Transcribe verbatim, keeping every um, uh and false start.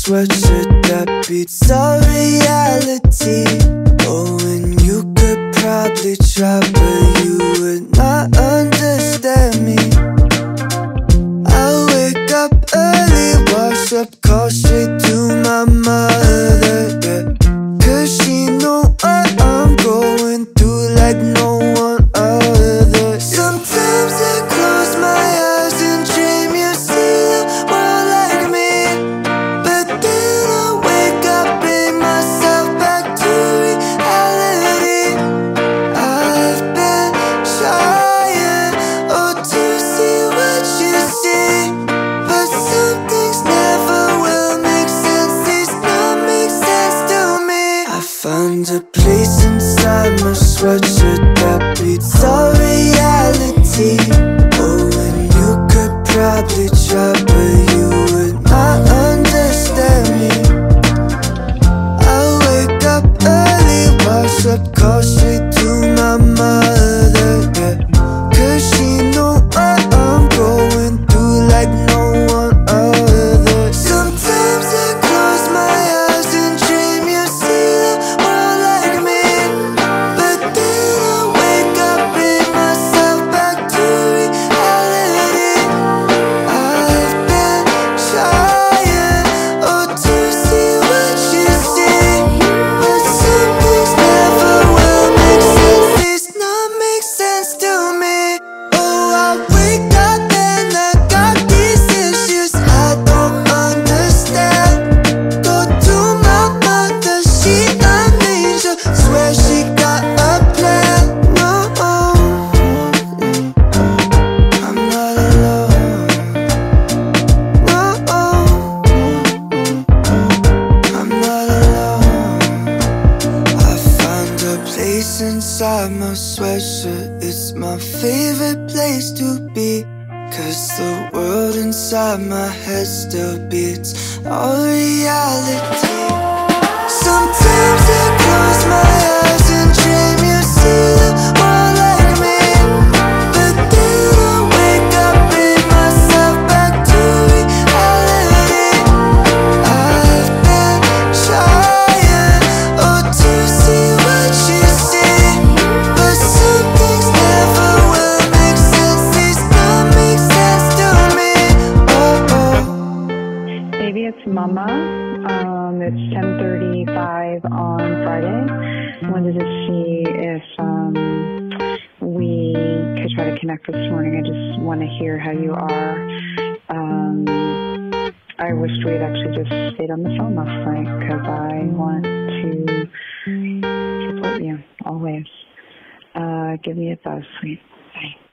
sweatshirt that beats our reality. Oh, and you could probably try, but you would not understand me. I wake up early, wash up, call straight to my mother, yeah. Cause she know what I'm going through like no one other. Sometimes I close my eyes and dream you see the world like me, but then I wake up, bring myself back to reality. I've been trying, oh, to see what you see, but some things never will make sense. These don't make sense to me. I found a place inside my sweatshirt that beats our reality. Oh, and you could probably try, but you would not understand me. I wake up early, wash up, call straight to my mother, yeah. Cause she know what I'm going through like no one other. Sometimes I close my eyes and dream you see the world like me, but then I wake up, bring myself back to reality. I've been trying, oh, to see what you see, but some things never will make sense. These not make sense to me. Oh, I wake up and I got these issues I don't understand. Go to my mother, she an angel, swear she got a plan. No, I'm not alone. No, I'm not alone. I found a place inside my sweatshirt. It's my favorite place to be, cause the world inside my head still beats all reality. Sometimes I close my eyes and dream you see the world like me, but then I wake up, bring myself back to reality. I've been trying, oh, to see what you see, but some things never will make sense. These don't make sense to me. Oh, oh. Baby, it's Mama. Um, it's ten thirty-five on Friday. Wanted to see if um, we could try to connect this morning. I just want to hear how you are. Um, I wished we'd actually just stayed on the phone last night because I want to support you always. Uh, give me a buzz, sweet. Bye.